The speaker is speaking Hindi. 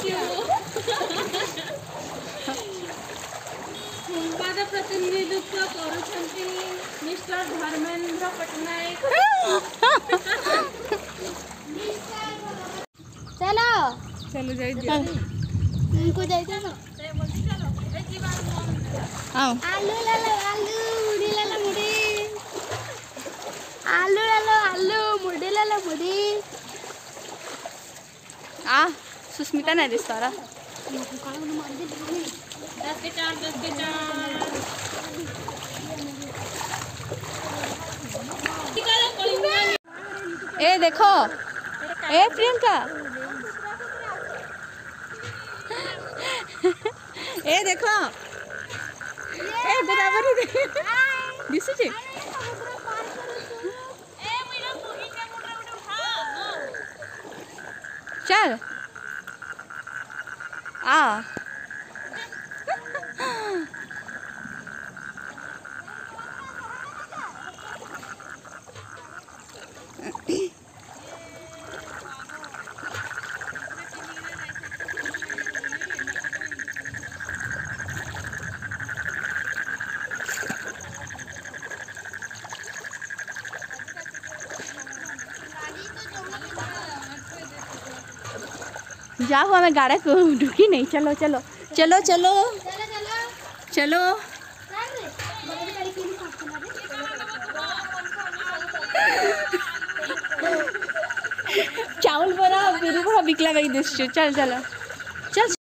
संवाद प्रतिनिधित्व करुछंती मिस्टर धर्मेंद्र पटनायक। चलो चलो जाई उनको जाई चलो आओ आलू ले लो आलू मुड़ी ले लो मुड़ी आलू ले लो आलू मुड़ी ले लो मुड़ी आ सुस्मिता नहीं दिसता रहा 10 के 4 ए देखो ए प्रियंका ए देखो ए बराबर दिसु छी चल आ जाओ हमें गाड़ी को ढुकी नहीं चलो चलो चलो चलो चलो चावल बना बिरु बड़ा बिकला गई दिस चल चलो चल